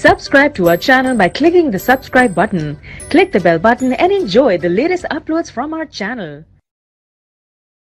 Subscribe to our channel by clicking the subscribe button. Click the bell button and enjoy the latest uploads from our channel.